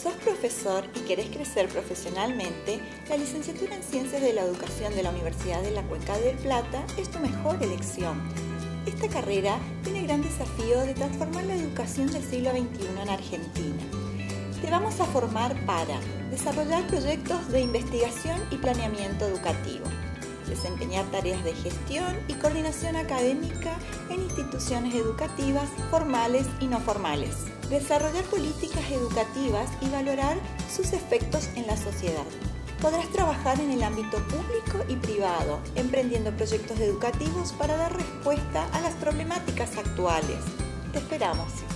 sos profesor y querés crecer profesionalmente, la licenciatura en Ciencias de la Educación de la Universidad de la Cuenca del Plata es tu mejor elección. Esta carrera tiene el gran desafío de transformar la educación del siglo XXI en Argentina. Te vamos a formar para desarrollar proyectos de investigación y planeamiento educativo, desempeñar tareas de gestión y coordinación académica en instituciones educativas formales y no formales, desarrollar políticas educativas y valorar sus efectos en la sociedad. Podrás trabajar en el ámbito público y privado, emprendiendo proyectos educativos para dar respuesta a las problemáticas actuales. Te esperamos.